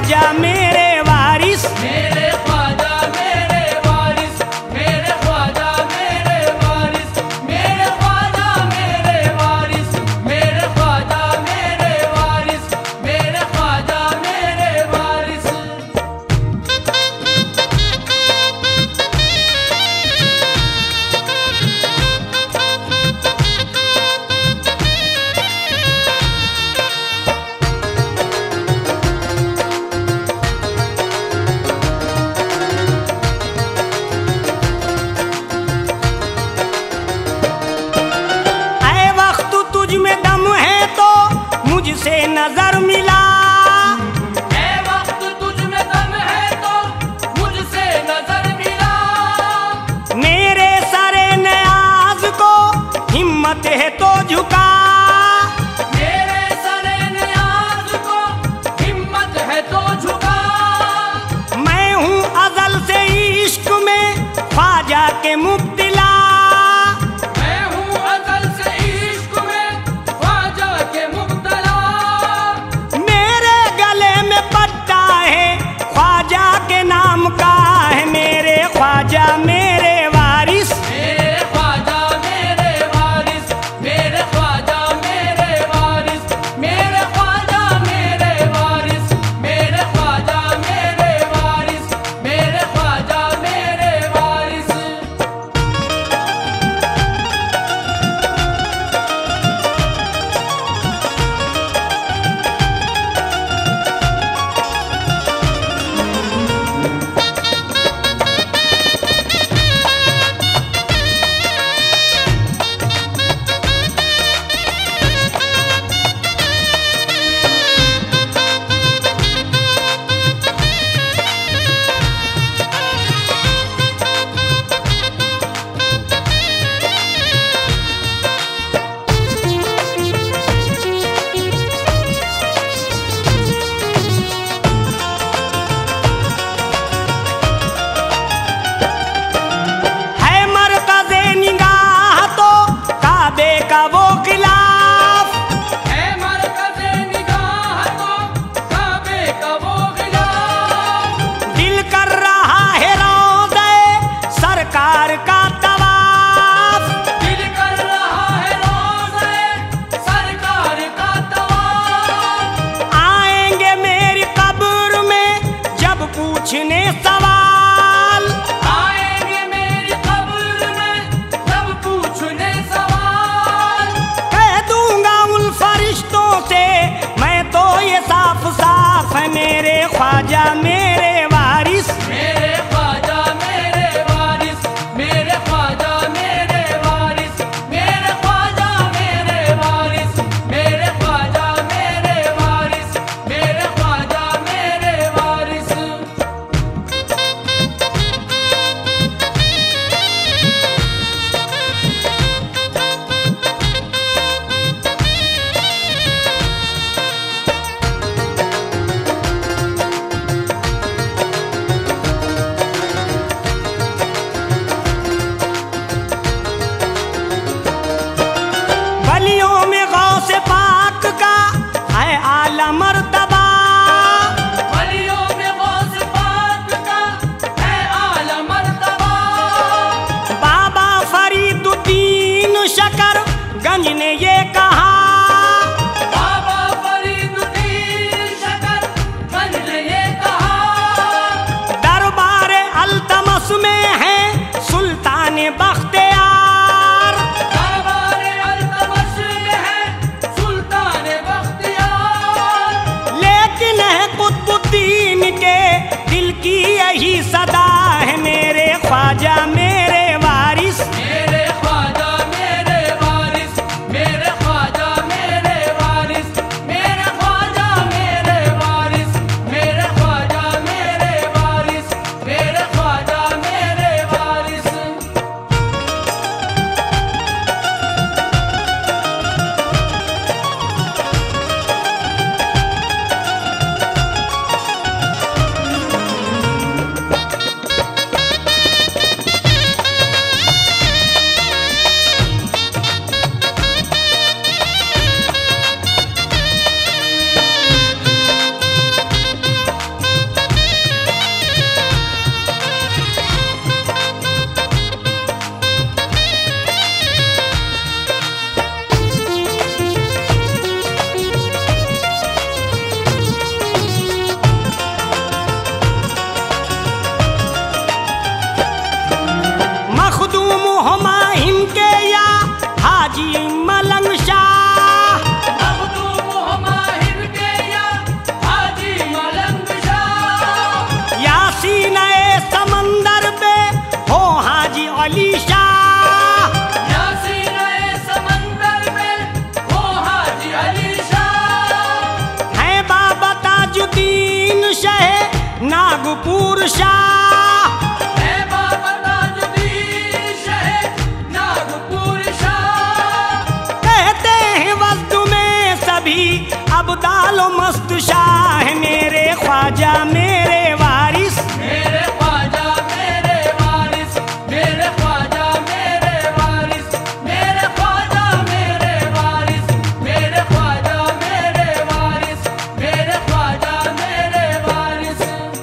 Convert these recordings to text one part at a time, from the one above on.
ख्वाजा मेरे वारिस, मेरे ख्वाजा मेरे वारिस, मेरे ख्वाजा मेरे वारिस, मेरे ख्वाजा मेरे वारिस, मेरे ख्वाजा मेरे वारिस, मेरे ख्वाजा मेरे वारिस। मुझसे नजर मिला, ऐ वक्त तुझ में दम है तो मुझसे नजर मिला। मेरे सरे नियाज को हिम्मत है तो झुका, मेरे सरे नियाज को हिम्मत है तो झुका। मैं हूँ अज़ल से इश्क में ख्वाजा के मुब्तिला, मैं हूँ अज़ल से इश्क में ख्वाजा के मुब्तला। ख्वाजा के नाम का है मेरे ख्वाजा मेरे वारिस, मेरे ख्वाजा मेरे वारिस, मेरे ख्वाजा मेरे वारिस, मेरे ख्वाजा मेरे वारिस, मेरे ख्वाजा मेरे वारिस, मेरे ख्वाजा मेरे वारिस। पूछने सवाल आएंगे मेरी कब्र में, जब पूछने सवाल। कह दूंगा उन फरिश्तों से मैं तो ये साफ साफ है मेरे ख्वाजा मेरे वारिस, मेरे ख्वाजा मेरे वारिस, मेरे ख्वाजा मेरे वारिस, मेरे ख्वाजा मेरे वारिस, मेरे ख्वाजा मेरे वारिस, मेरे ख्वाजा मेरे वारिस। बलियों में गौसे पाक का है आला मर्तबा, बलियों में गौसे पाक का है आला मर्तबा। बाबा फरीदुद्दीन शकरगंज ने ये कहा, बाबा फरीदुद्दीन शकरगंज ने ये कहा। दरबार अल्तमस में है सुल्तान बख्तियार, दरबार अल्तमस में है सुल्तान बख्तियार। लेकिन है कुतुबुद्दीन के दिल की यही सदा है मेरे ख्वाजा मेरे वारिस, मेरे ख्वाजा मेरे वारिस, मेरे ख्वाजा मेरे वारिस, मेरे ख्वाजा मेरे वारिस, मेरे ख्वाजा मेरे वारिस, मेरे ख्वाजा मेरे वारिस। हाजी मलंग शाह, मखदूम हो माहिर के या हाजी मलंग शाह। यासीन ए समंदर पे हो हाजी अली शाह, यासीन ए समंदर में हो हाजी अली शाह। है बाबा ताजुद्दीन शह नागपुर शाह, है बाबा ताजुद्दीन शह नागपुर शाह। कहते हैं वक्त में सभी अब्दालो मस्त शाह, मेरे ख्वाजा मेरे वारिस, मेरे ख्वाजा मेरे वारिस, मेरे ख्वाजा मेरे वारिस, मेरे ख्वाजा मेरे वारिस, मेरे ख्वाजा मेरे वारिस, मेरे ख्वाजा मेरे वारिस।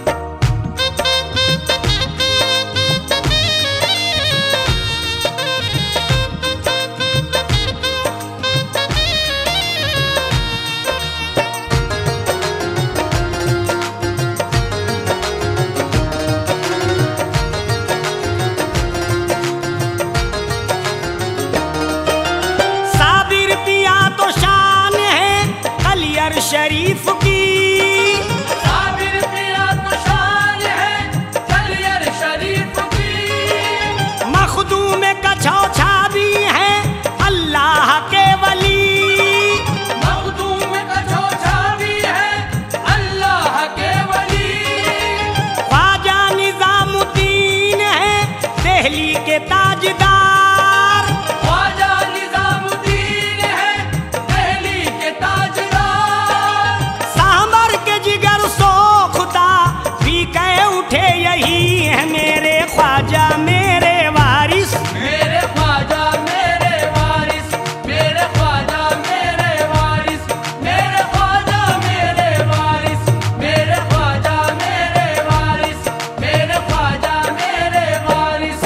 साबिर पिया तो शान है कलियर शरीफ की, साबिर पिया तो शान है कलियर शरीफ की। मखदूम कछौछा भी है अल्लाह के वली, मखदूम का छोछा भी है अल्लाह के वली। ख्वाजा निजामुद्दीन है दिल्ली के ताजदार, ख्वाजा निजामुद्दीन है दिल्ली के ताजदार। सांबर के जिगर सोखता भी कह उठे यही है मेरे ख्वाजा मेरे वारिस, मेरे ख्वाजा मेरे वारिस, मेरे ख्वाजा मेरे वारिस, मेरे ख्वाजा मेरे वारिस, मेरे ख्वाजा मेरे वारिस, मेरे ख्वाजा मेरे वारिस।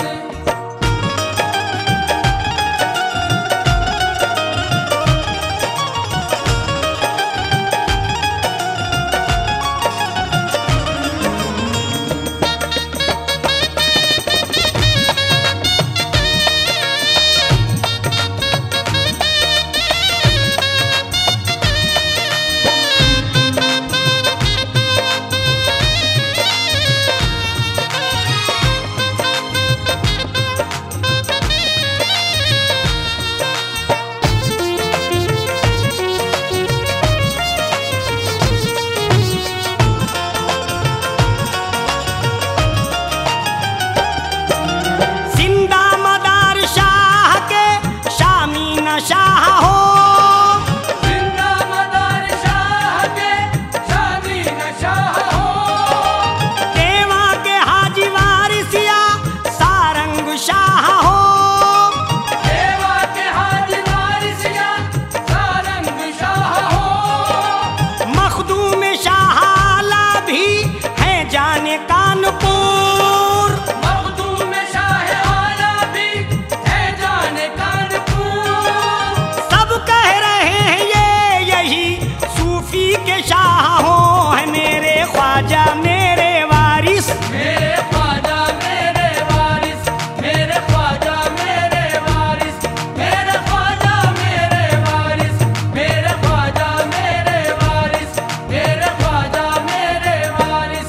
जिंदा मदार शाह के शामी नशाह हो, जिंदा मदार शाह के शादी नशाह हो। देवा के हाजी वारिसिया सारंग शाह हो, देवा के हाजी वारिसिया सारंग शाह हो। मखदूम शाह आला भी है जाने कानपुर, मखदूम शाह आला भी है जाने कानपुर। सब कह रहे हैं ये यही सूफी के शाह हो, है मेरे ख्वाजा मेरे वारिस, मेरे ख्वाजा मेरे वारिस, मेरे ख्वाजा मेरे वारिस, मेरे ख्वाजा मेरे वारिस, मेरे ख्वाजा मेरे वारिस, मेरे ख्वाजा मेरे वारिस।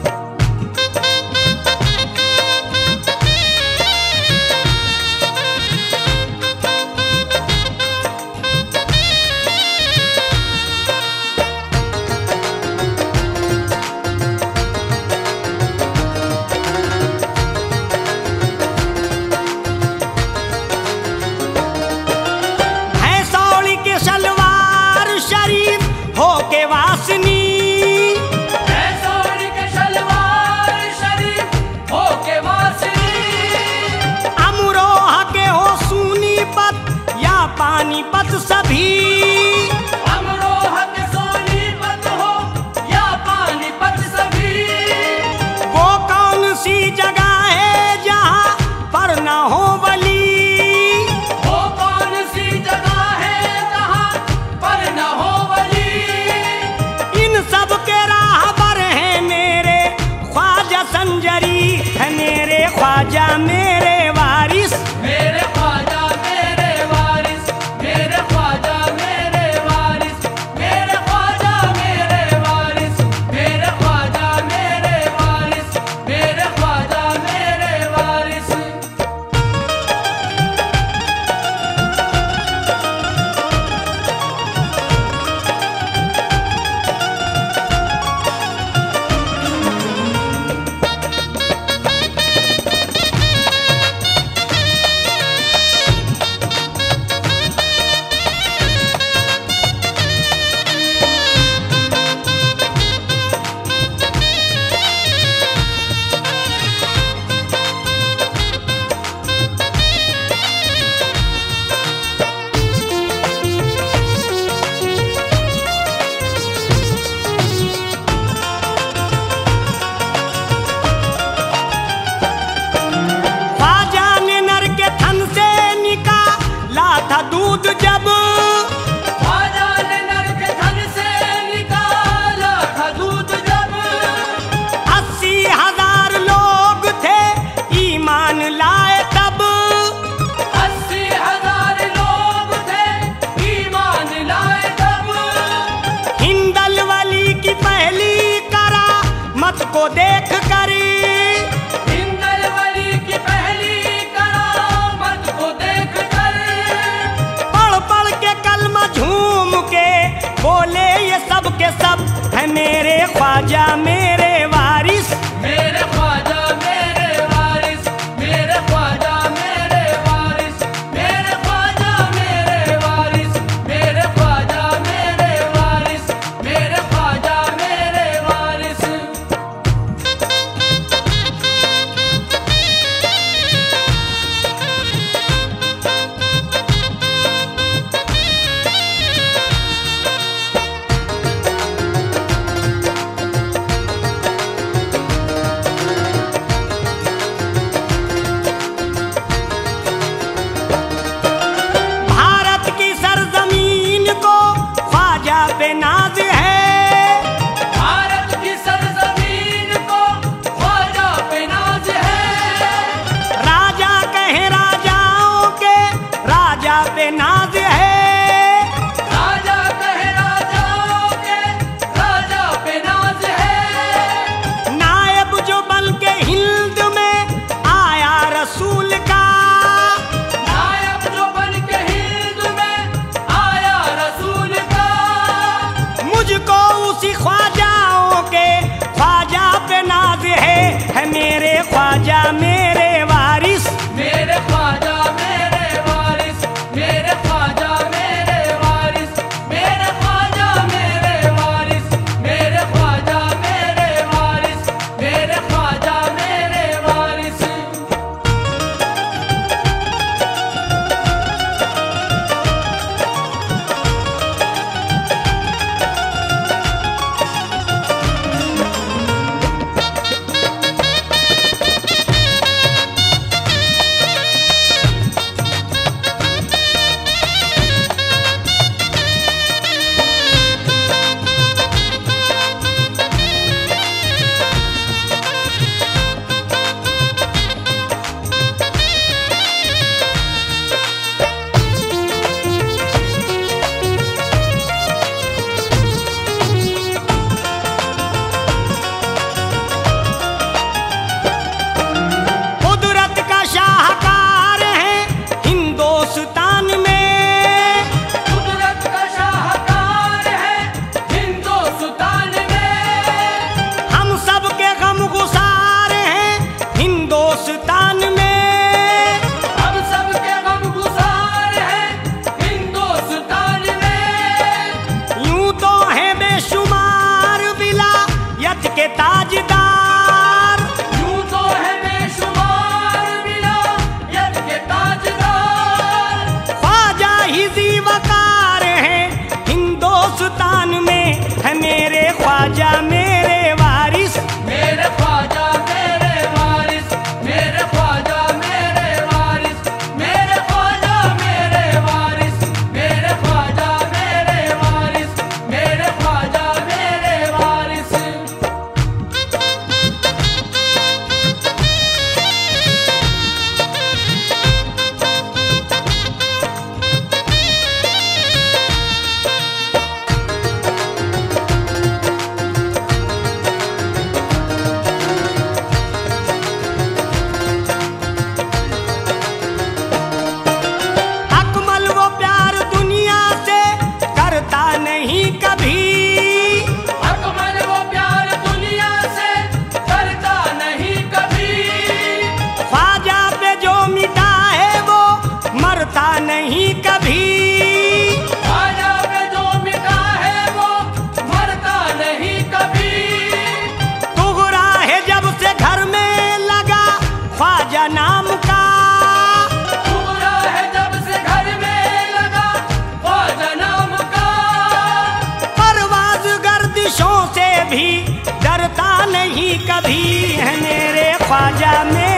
भैंसौली के सलवार शरीफ हो के वासनी, ऐसोरी के शलवार शरीफ हो के वासनी। अमरोहा के हो सूनीपत या पानीपत सभी, अमरोहा के सोनीपत हो या पानीपत सभी। वो कौन सी जगह है जहाँ पर न हो वली, वो कौन सी जगह है जहाँ पर न हो वली। इन सब के राहबर हैं मेरे ख्वाजा संजरी, है मेरे ख्वाजा मेरे वारिस, मेरे ख्वाजा मेरे वारिस, देख कर, इंदल वली की पहली करामत को देख कर, पढ़ पढ़ के कलमा झूम के बोले ये सब के सब है मेरे ख्वाजा मेरे वारिस। मेरे ख्वाजा मेरे वारिस, मेरे ख्वाजा मेरे वारिस, मेरे ख्वाजा मेरे वारिस, मेरे ख्वाजा मेरे वारिस, मेरे ख्वाजा मेरे वारिस। भारत की सरजमीन को ख्वाजा पे नाज है, भारत की सरजमीन को ख्वाजा पे नाज है, राजा कहे राजाओं के राजा पे नाज है, राजा कहे राजाओं के राजा पे नाज है, नायब जो बन के हिंद में आया रसूल का, नायब जो बन के हिंद में आया रसूल का, मुझको उसी ख्वाजाओं के ख्वाजा पे नाज है मेरे ख्वाजा मेरे वारिस। मेरे ख्वाजा मेरे वारिस, मेरे ख्वाजा मेरे वारिस, मेरे ख्वाजा मेरे वारिस, मेरे ख्वाजा मेरे वारिस, मेरे ख्वाजा मेरे वारिस। कुदरत का शाहकार है हिंदुस्तान में, कुदरत का शाहकार है हिंदुस्तान में, हम सब के गम गुसार हैं हिंदुस्तान में, हम सबके गम गुसार हैं हिंदुस्तान में। यूं तो है बेशुमार विलायत के ताजदार, यूं तो है बेशुमार विलायत के ताजदार, ख्वाजा ही ज़ीवकार हैं हिंदुस्तान में है मेरे ख्वाजा मेरे वारिस। मेरे ख्वाजा मेरे वारिस, मेरे ख्वाजा मेरे वारिस, मेरे ख्वाजा मेरे वारिस, मेरे ख्वाजा मेरे वारिस, मेरे ख्वाजा मेरे वारिस। अकमल वो प्यार दुनिया से करता नहीं कभी, अकमल वो प्यार दुनिया से करता नहीं कभी, ख्वाजा पे जो मिटा है वो मरता नहीं कभी, ख्वाजा पे जो मिटा है वो मरता नहीं कभी, तुगरा है जब से घर में लगा ख्वाजा नाम का, पूरा है जब से घर में लगा ख्वाजा नाम का, परवाज गर्दिशों से भी डरता नहीं कभी है मेरे ख्वाजा मेरे